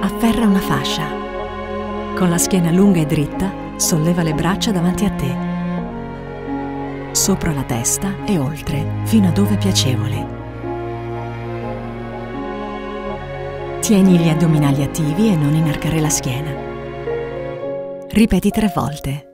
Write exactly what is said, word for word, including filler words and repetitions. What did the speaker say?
Afferra una fascia. Con la schiena lunga e dritta, solleva le braccia davanti a te. Sopra la testa e oltre, fino a dove è piacevole. Tieni gli addominali attivi e non inarcare la schiena. Ripeti tre volte.